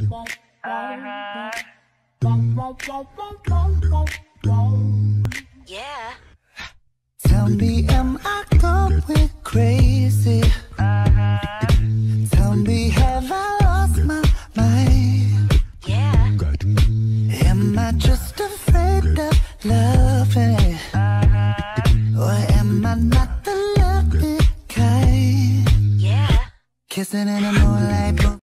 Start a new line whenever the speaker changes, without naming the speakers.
Yeah.
Tell me, am I going crazy? Tell me, have I lost my mind?
Yeah.
Am I just afraid of loving? Or am I not the loving kind?
Yeah.
Kissing in the moonlight.